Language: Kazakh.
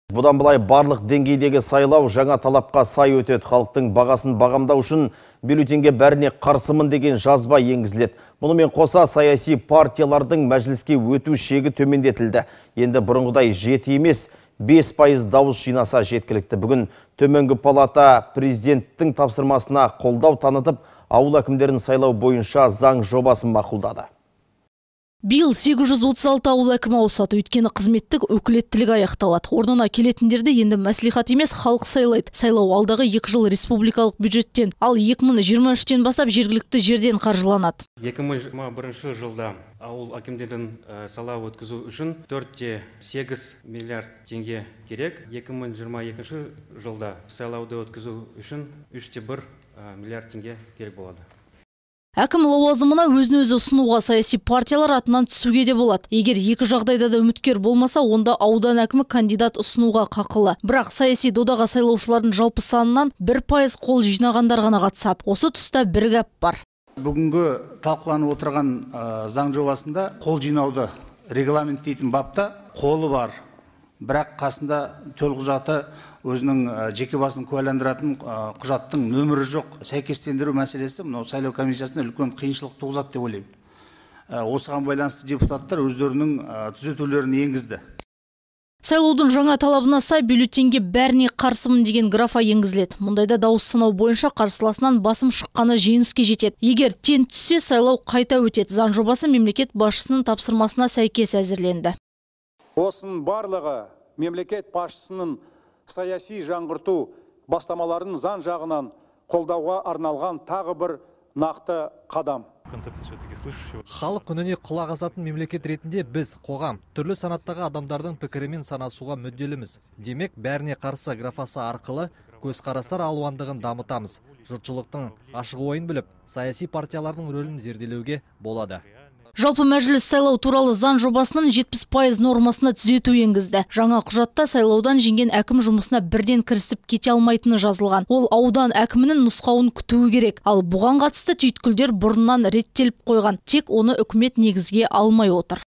Бұдан былай барлық деңгейдегі сайлау жаңа талапқа сай өтеді. Халықтың бағасын бағамдау үшін бюллетенге бәріне қарсымын деген жазба енгізіледі. Мұнымен қоса саяси партиялардың мәжіліске өту шегі төмендетілді. Енді бұрынғыдай 7 емес 5% дауыс жинаса жеткілікті. Бүгін төменгі палата президенттің тапсырмасына қолдау танытып, ауыл әкімдерін сайлау бойынша заң жобасын мақұлдады. Биыл 836 ауыл әкімі ауысады, өйткені қызметтік өкілеттілігі аяқталады. Орнына келетіндерді енді мәслихат емес, халық сайлайды. Сайлау алдағы 2 жыл республикалық бюджеттен, ал 2023-тен бастап жергілікті жерден қаржыланады. 2021 жылда ауыл әкімдерін сайлау өткізу үшін 4,8 миллиард теңге керек. 2022 жылда сайлауды өткізу үшін 3,1 миллиард теңге керек болады. Әкім лауазымына өзін-өзі ұсынуға саяси партиялар атынан түсуге де болады. Егер екі жағдайда да үміткер болмаса, онда аудан әкімі кандидат ұсынуға қақылы. Бірақ саяси додаға сайлаушылардың жалпы санынан 1% қол жинағандар ғана қатысады. Осы тұста бір гәп бар. Бүгінгі талқыланып отырған заң жобасында қол жинауды регламенттейтін бапта қолы бар. Бірақ қасында төлқұжаты өзінің жеке басын куәландыратын құжаттың нөмірі жоқ. Сәйкестендіру мәселесі мынау сайлау комиссиясына үлкен қиыншылық туғызады деп ойлаймын. Осыған байланысты депутаттар өздерінің түзетулерін енгізді. Сайлаудың жаңа талабына сай бюллетенге бәріне қарсымын деген графа енгізіледі. Мұндайда дауыс санау бойынша қарсыласынан басым шыққаны жеңіске жетеді. Егер тең түссе, сайлау қайта өтеді. Заң жобасы мемлекет басшысының тапсырмасына сәйкес әзірленді. Осының барлығы мемлекет басшысының саяси жаңғырту бастамаларын заң жағынан қолдауға арналған тағы бір нақты қадам. Халық үніне құлақ асатын мемлекет ретінде біз, қоғам, түрлі санаттағы адамдардың пікірімен санасуға мүдделіміз. Демек, бәріне қарсы графасы арқылы көзқарастар алуандығын дамытамыз. Жұртшылықтың ашық ойын біліп, саяси партиялардың рөлін зерделеуге болады. Жалпы мәжіліс сайлау туралы заң жобасының 70% нормасына түзету енгізді. Жаңа құжатта сайлаудан жеңген әкім жұмысына бірден кірісіп кете алмайтыны жазылған. Ол аудан әкімінің нұсқауын күтуі керек. Ал бұған қатысты түйткілдер бұрыннан реттеліп қойған. Тек оны үкімет негізге алмай отыр.